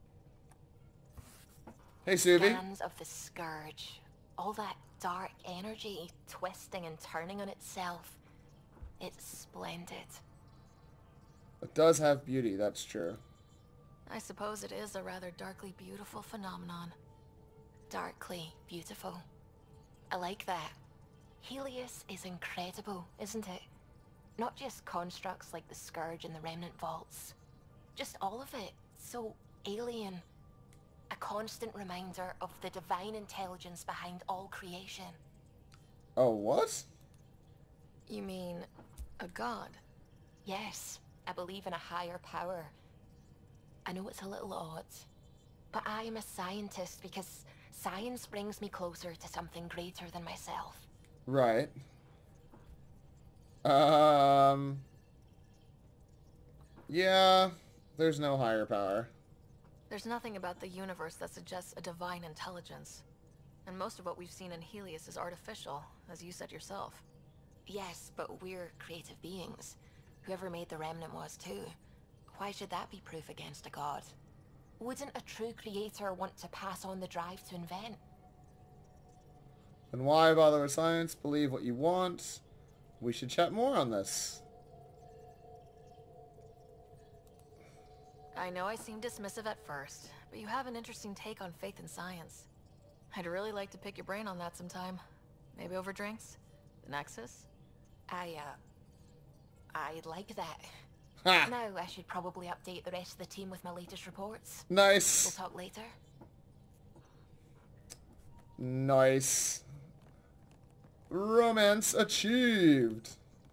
Hey, Suvi. Scans of the Scourge. All that dark energy twisting and turning on itself. It's splendid. It does have beauty, that's true. I suppose it is a rather darkly beautiful phenomenon. Darkly beautiful. I like that. Helios is incredible, isn't it? Not just constructs like the Scourge and the Remnant Vaults. Just all of it. So alien. A constant reminder of the divine intelligence behind all creation. Oh, what? You mean a god? Yes, I believe in a higher power. I know it's a little odd, but I am a scientist because science brings me closer to something greater than myself. Right. Yeah, there's no higher power. There's nothing about the universe that suggests a divine intelligence. And most of what we've seen in Helios is artificial, as you said yourself. Yes, but we're creative beings. Whoever made the Remnant was too. Why should that be proof against a god? Wouldn't a true creator want to pass on the drive to invent? Then why bother with science? Believe what you want. We should chat more on this. I know I seem dismissive at first, but you have an interesting take on faith and science. I'd really like to pick your brain on that sometime. Maybe over drinks? The Nexus? I like that. Ha! Now I should probably update the rest of the team with my latest reports. Nice. We'll talk later. Nice. Romance achieved.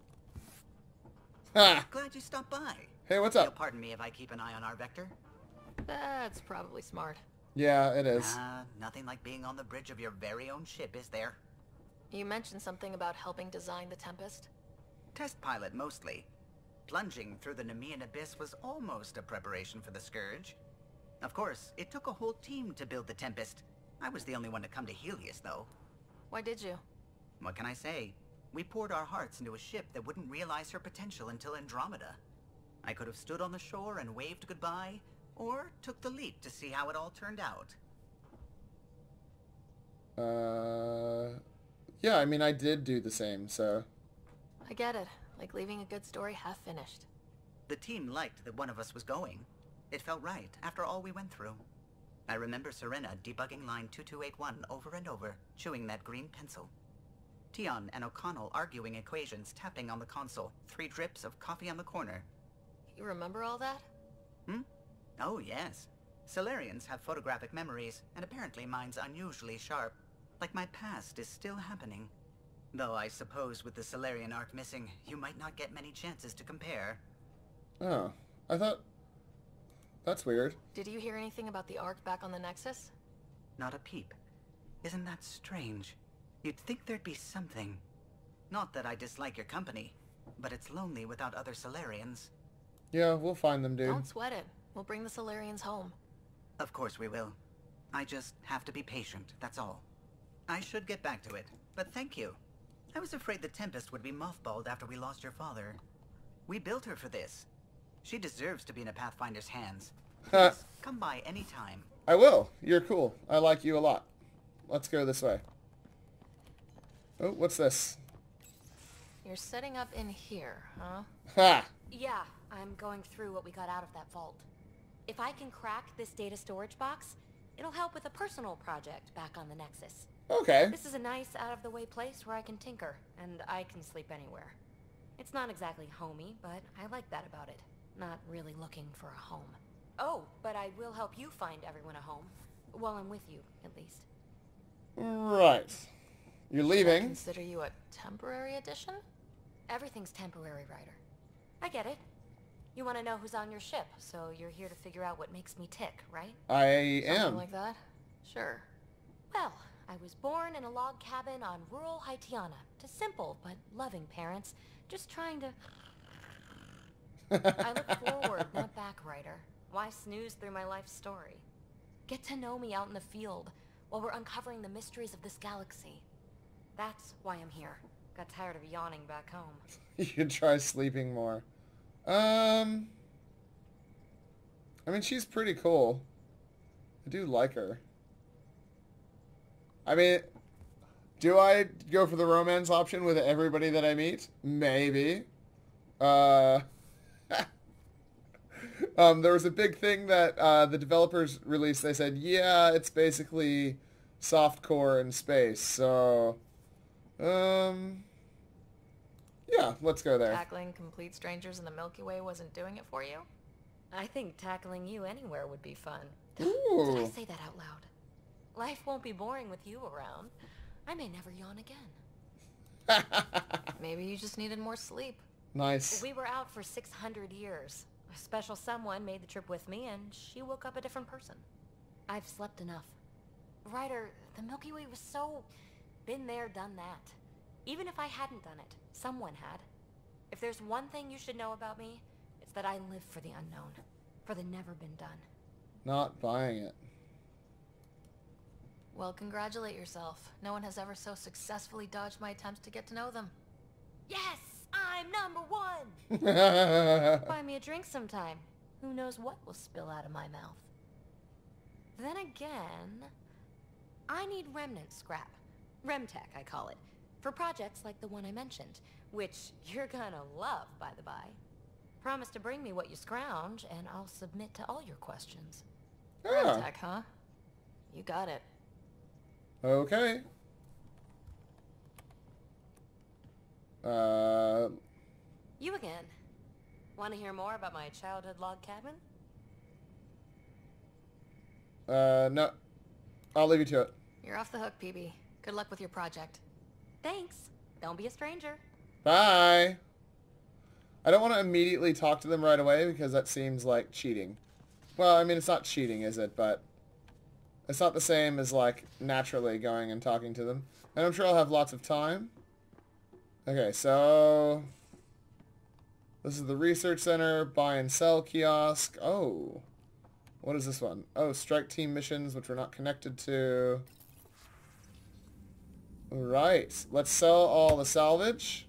Ha! Glad you stopped by. Hey, what's You'll up? pardon me if I keep an eye on our vector. That's probably smart. Yeah, it is. Nothing like being on the bridge of your very own ship, is there? You mentioned something about helping design the Tempest? Test pilot, mostly. Plunging through the Nemean abyss was almost a preparation for the Scourge. Of course, it took a whole team to build the Tempest. I was the only one to come to Helios, though. Why did you? What can I say? We poured our hearts into a ship that wouldn't realize her potential until Andromeda. I could have stood on the shore and waved goodbye, or took the leap to see how it all turned out. Yeah, I mean, I did do the same, so... I get it. Like leaving a good story half finished. The team liked that one of us was going. It felt right, after all we went through. I remember Serena debugging line 2281 over and over, chewing that green pencil. Tion and O'Connell arguing equations, tapping on the console, 3 drips of coffee on the corner. You remember all that? Oh, yes. Solarians have photographic memories, and apparently mine's unusually sharp. Like my past is still happening. Though I suppose with the Solarian arc missing, you might not get many chances to compare. Oh, I thought... That's weird. Did you hear anything about the Ark back on the Nexus? Not a peep. Isn't that strange? You'd think there'd be something. Not that I dislike your company, but it's lonely without other Solarians. Yeah, we'll find them, dude. Don't sweat it. We'll bring the Solarians home. Of course we will. I just have to be patient, that's all. I should get back to it, but thank you. I was afraid the Tempest would be mothballed after we lost your father. We built her for this. She deserves to be in a Pathfinder's hands. Please, come by any time. I will. You're cool. I like you a lot. Let's go this way. Oh, what's this? You're setting up in here, huh? Ha! Yeah, I'm going through what we got out of that vault. If I can crack this data storage box, it'll help with a personal project back on the Nexus. Okay. This is a nice, out-of-the-way place where I can tinker, and I can sleep anywhere. It's not exactly homey, but I like that about it. Not really looking for a home. Oh, but I will help you find everyone a home. While I'm with you, at least. Right. You're Should I leaving. consider you a temporary addition? Everything's temporary, Ryder. I get it. You want to know who's on your ship, so you're here to figure out what makes me tick, right? I Something am. like that? Sure. Well, I was born in a log cabin on rural Haitiana to simple but loving parents, just trying to... I look forward, not back, Ryder. Why snooze through my life story? Get to know me out in the field while we're uncovering the mysteries of this galaxy. That's why I'm here. Got tired of yawning back home. You could try sleeping more. I mean, she's pretty cool. I do like her. I mean, do I go for the romance option with everybody that I meet? Maybe. There was a big thing that the developers released. They said, yeah, it's basically softcore in space. So, yeah, let's go there. Tackling complete strangers in the Milky Way wasn't doing it for you? I think tackling you anywhere would be fun. Ooh. Did I say that out loud? Life won't be boring with you around. I may never yawn again. Maybe you just needed more sleep. Nice. We were out for 600 years. A special someone made the trip with me, and she woke up a different person. I've slept enough. Ryder, the Milky Way was so... been there, done that. Even if I hadn't done it, someone had. If there's one thing you should know about me, it's that I live for the unknown. For the never been done. Not buying it. Well, congratulate yourself. No one has ever so successfully dodged my attempts to get to know them. Yes! I'm #1! Buy me a drink sometime. Who knows what will spill out of my mouth. Then again... I need remnant scrap. Remtech, I call it. For projects like the one I mentioned. Which you're gonna love, by the by. Promise to bring me what you scrounge, and I'll submit to all your questions. Ah, Tech, huh? You got it. okay. You again. Want to hear more about my childhood log cabin? No. I'll leave you to it. You're off the hook, PB. Good luck with your project. Thanks. Don't be a stranger. Bye. I don't want to immediately talk to them right away because that seems like cheating. Well, I mean, it's not cheating, is it? But it's not the same as, like, naturally going and talking to them. And I'm sure I'll have lots of time. Okay, so... this is the research center, buy and sell kiosk. Oh. What is this one? Oh, strike team missions, which we're not connected to. Right. Let's sell all the salvage.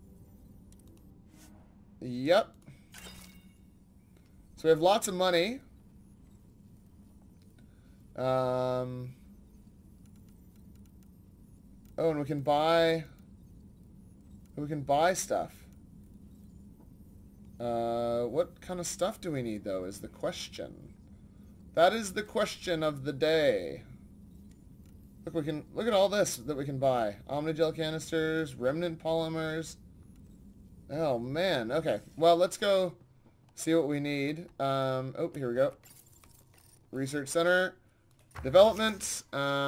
Yep. So we have lots of money. Oh, and we can buy stuff. What kind of stuff do we need, though, is the question. That is the question of the day. Look at all this that we can buy. Omnigel canisters, remnant polymers. Oh, man. Okay. Well, let's go see what we need. Oh, here we go. Research Center. Development.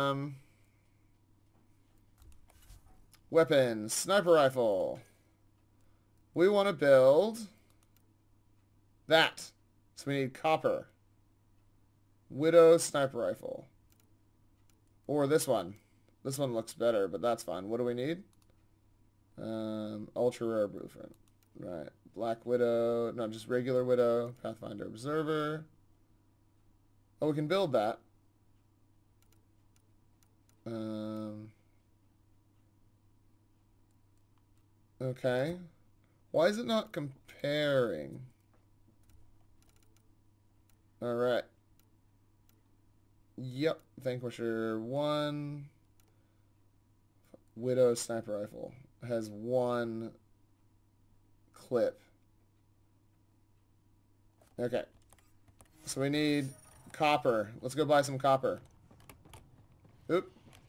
Weapons. Sniper rifle. We want to build that. So we need copper. Widow sniper rifle. Or this one. This one looks better, but that's fine. What do we need? Ultra rare blueprint. Right. Black Widow. No, just regular Widow. Pathfinder Observer. Oh, we can build that. Okay. Why is it not comparing? Alright. Yep. Vanquisher 1. Widow sniper rifle. Has 1 clip. Okay. So we need copper. Let's go buy some copper. Oop.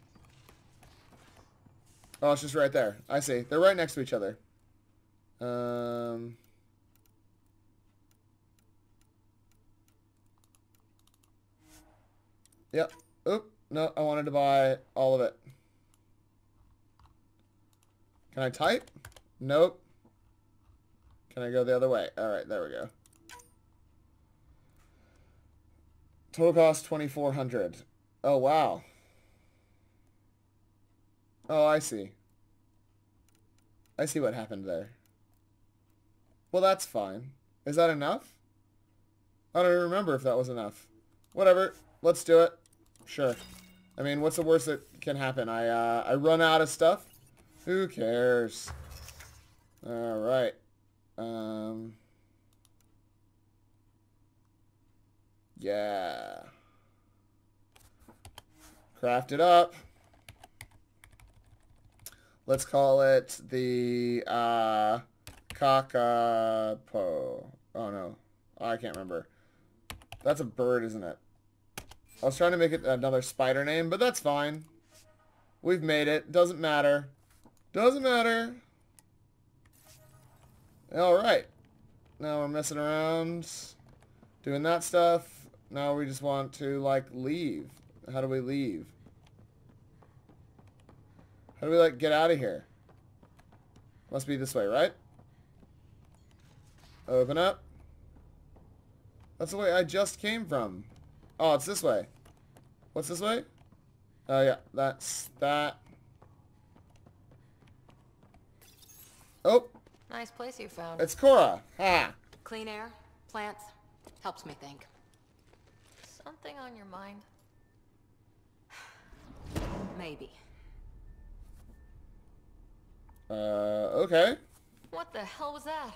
Oh, it's just right there. I see. They're right next to each other. Yep. Oop. No, I wanted to buy all of it. Can I type? Nope. Can I go the other way? Alright, there we go. Total cost 2,400. Oh, wow. Oh, I see. I see what happened there. Well, that's fine. Is that enough? I don't even remember if that was enough. Whatever. Let's do it. Sure. I mean, what's the worst that can happen? I run out of stuff. Who cares? Alright. Yeah. Craft it up. Let's call it the Kakapo. Oh no. I can't remember. That's a bird, isn't it? I was trying to make it another spider name, but that's fine. We've made it. Doesn't matter. Doesn't matter. Alright. Now we're messing around. Doing that stuff. Now we just want to, like, leave. How do we leave? How do we, like, get out of here? Must be this way, right? Open up. That's the way I just came from. Oh, it's this way. What's this way? Oh, yeah. That's that. Oh. Nice place you found. It's Cora. Ha. Clean air, plants, helps me think. Something on your mind? Maybe. Okay. What the hell was that?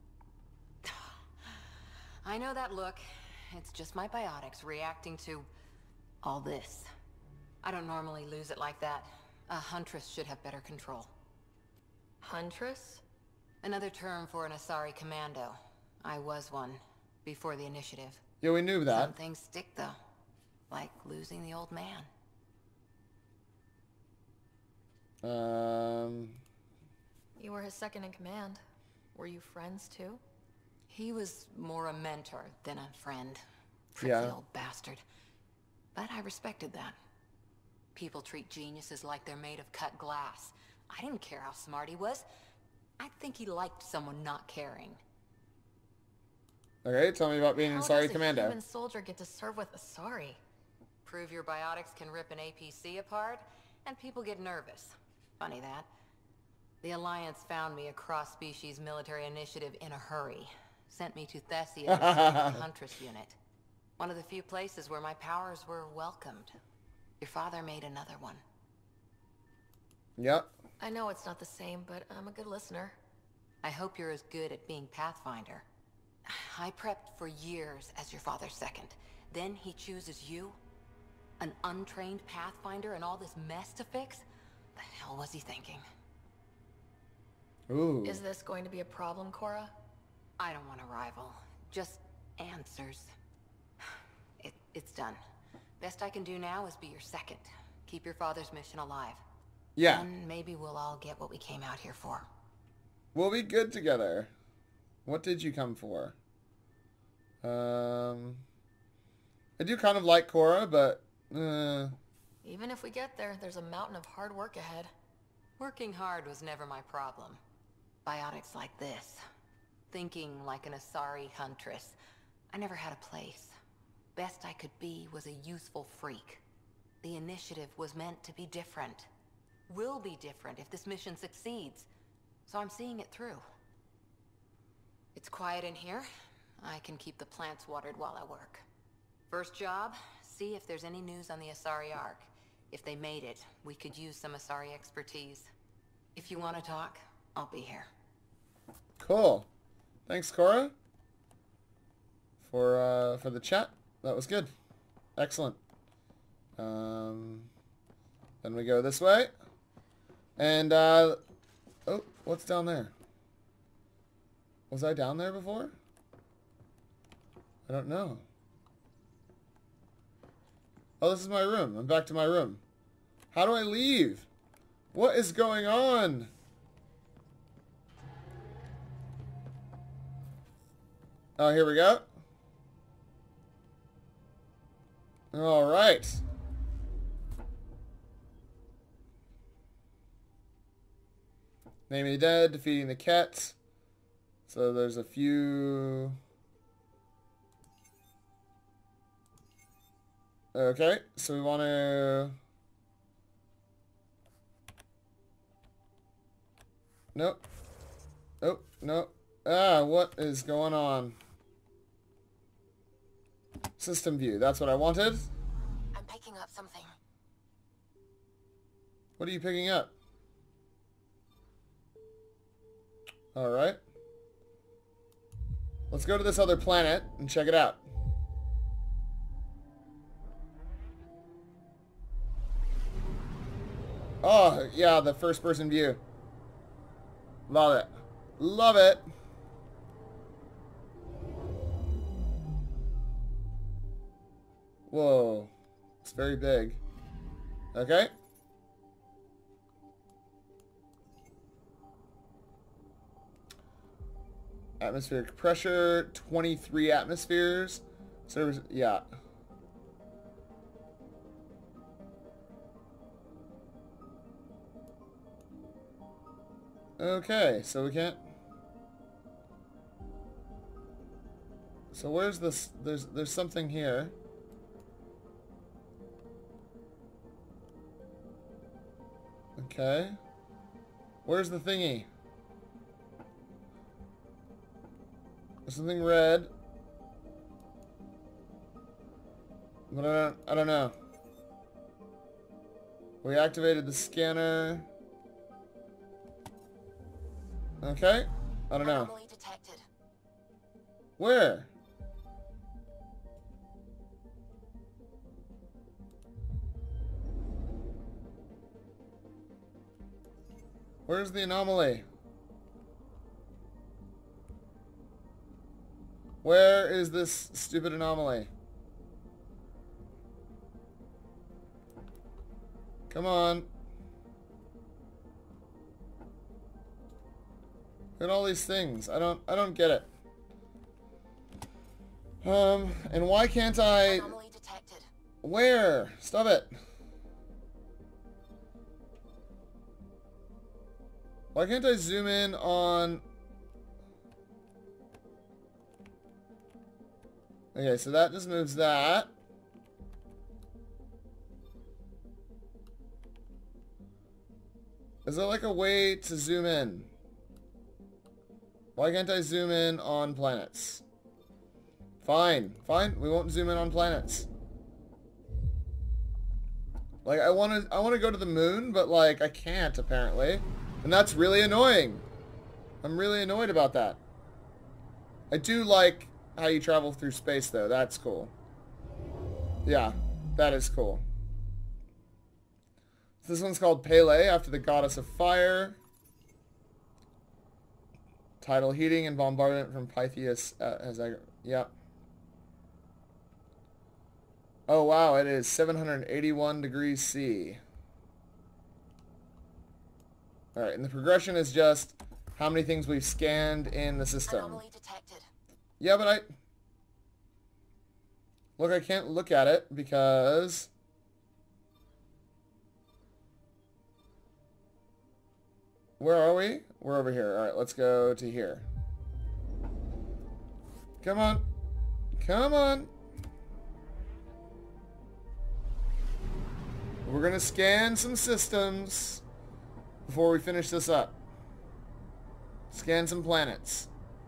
I know that look. It's just my biotics reacting to all this. I don't normally lose it like that. A huntress should have better control. Huntress? Another term for an Asari commando. I was one, before the initiative. Yeah, we knew that. Some things stick, though. Like losing the old man. You were his second in command. Were you friends, too? He was more a mentor than a friend. Prickly Yeah. old bastard. But I respected that. People treat geniuses like they're made of cut glass. I didn't care how smart he was. I think he liked someone not caring. Okay, tell me about being an How Asari does a commando. human soldier get to serve with Asari? Prove your biotics can rip an APC apart, and people get nervous. Funny that. The Alliance found me a cross-species military initiative in a hurry. Sent me to Thessia to serve with the Huntress unit. One of the few places where my powers were welcomed. Your father made another one. Yep. I know it's not the same, but I'm a good listener. I hope you're as good at being Pathfinder. I prepped for years as your father's second. Then he chooses you? An untrained Pathfinder and all this mess to fix? The hell was he thinking? Ooh. Is this going to be a problem, Cora? I don't want a rival. Just answers. It's done. Best I can do now is be your second. Keep your father's mission alive. Yeah. And maybe we'll all get what we came out here for. We'll be good together. What did you come for? I do kind of like Cora, but... Even if we get there, there's a mountain of hard work ahead. Working hard was never my problem. Biotics like this. Thinking like an Asari huntress. I never had a place. Best I could be was a useful freak. The initiative was meant to be different. Will be different if this mission succeeds. So I'm seeing it through. It's quiet in here. I can keep the plants watered while I work. First job, see if there's any news on the Asari Ark. If they made it, we could use some Asari expertise. If you want to talk, I'll be here. Cool. Thanks, Cora, for the chat. That was good. Excellent. Then we go this way. And, oh, what's down there? Was I down there before? I don't know. Oh, this is my room. I'm back to my room. How do I leave? What is going on? Oh, here we go. All right. Naming the dead, defeating the cat. So there's a few... Okay, so we want to... Nope. Oh, no. Ah, what is going on? System view, that's what I wanted. I'm picking up something. What are you picking up? Alright. Let's go to this other planet and check it out. Oh, yeah, the first person view. Love it. Love it. Whoa. It's very big. Okay. Atmospheric pressure, 23 atmospheres. So, yeah. Okay, so we can't... So where's this? There's something here. Okay. Where's the thingy? There's something red. But I don't know. We activated the scanner. Okay. I don't know. Anomaly detected. Where? Where's the anomaly? Where is this stupid anomaly? Come on. Look at all these things. I don't get it. And why can't I... Anomaly detected. Where? Stop it. Why can't I zoom in on... Okay, so that just moves that. Is there like a way to zoom in? Why can't I zoom in on planets? Fine, fine. We won't zoom in on planets. Like I want to go to the moon, but like I can't apparently, and that's really annoying. I'm really annoyed about that. I do like how you travel through space though. That's cool. Yeah, that is cool. So this one's called Pele, after the goddess of fire. Tidal heating and bombardment from Pythias yeah. Oh wow, it is 781 degrees C. Alright, and the progression is just how many things we've scanned in the system. Anomaly detected. Yeah, but Look, I can't look at it because... Where are we? We're over here. Alright, let's go to here. Come on. Come on. We're going to scan some systems before we finish this up. Scan some planets.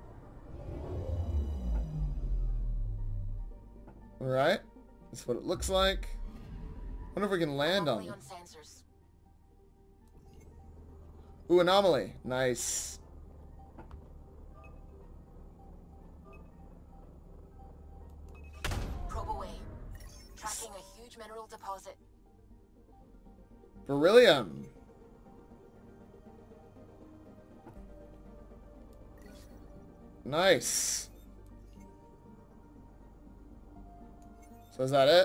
Alright. That's what it looks like. Wonder if we can land on them. Ooh, anomaly. Nice. Probe away. Tracking a huge mineral deposit. Beryllium. Nice. So is that it?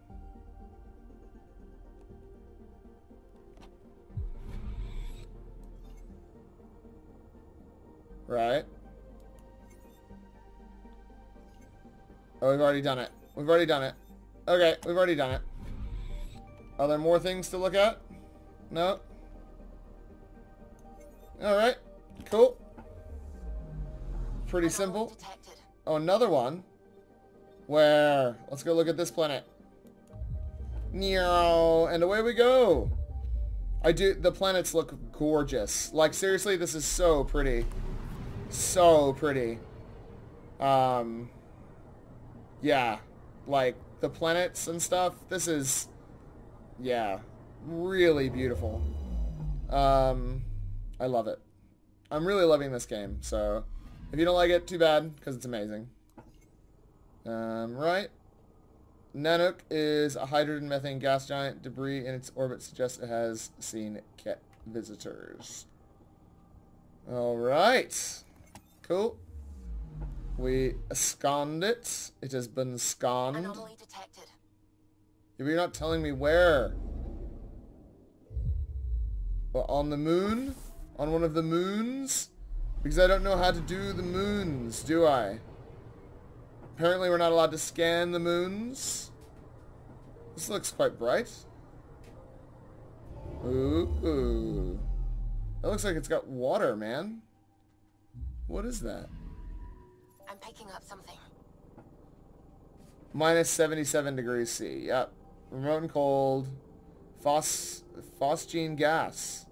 Right. Oh, we've already done it. We've already done it. Okay, we've already done it. Are there more things to look at? No? Alright. Cool. Pretty simple. Oh, another one. Where? Let's go look at this planet. Meow. And away we go. The planets look gorgeous. Like, seriously, this is so pretty. So pretty. Yeah. Like, the planets and stuff. This is, yeah, really beautiful. I love it. I'm really loving this game. So, if you don't like it, too bad, because it's amazing. Right. Nanook is a hydrogen methane gas giant. Debris in its orbit suggests it has seen cat visitors. Alright. Cool. We scanned it. It has been scanned. Anomaly detected. You're not telling me where. Well, on the moon? On one of the moons? Because I don't know how to do the moons, do I? Apparently we're not allowed to scan the moons. This looks quite bright. Ooh. That looks like it's got water, man. What is that? I'm picking up something. Minus 77 degrees C. Yep. Remote and cold. Phosgene gas.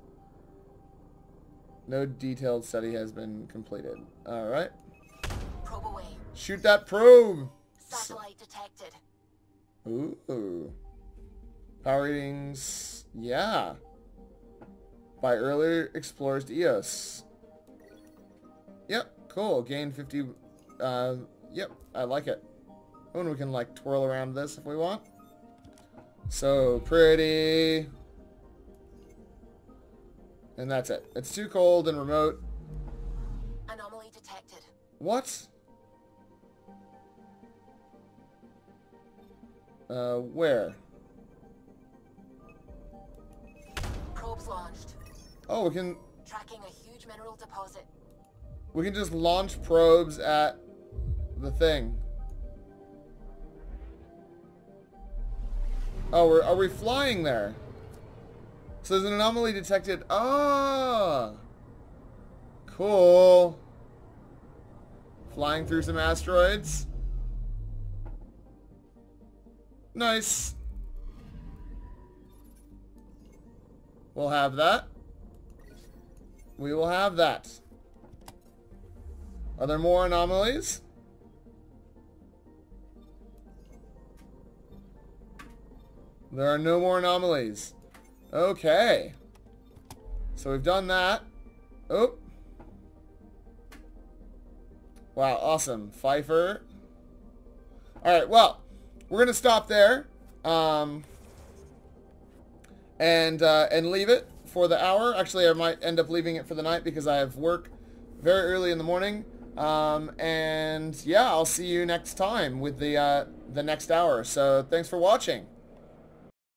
No detailed study has been completed. Alright. Probe away. Shoot that probe! Satellite detected. Ooh. Power readings. Yeah. By earlier explorers to EOS. Yep. Cool. Gain 50... yep. I like it. Oh, and we can, like, twirl around this if we want. So pretty. And that's it. It's too cold and remote. Anomaly detected. What? Where? Probes launched. Oh, we can... Tracking a huge mineral deposit. We can just launch probes at the thing. Oh, are we flying there? So there's an anomaly detected. Ah! Cool. Flying through some asteroids. Nice. We'll have that. We will have that. Are there more anomalies? There are no more anomalies. Okay. So we've done that. Oh. Wow, awesome. Pfeiffer. Alright, well, we're going to stop there. And leave it for the hour. Actually, I might end up leaving it for the night because I have work very early in the morning. And yeah, I'll see you next time with the next hour. So thanks for watching.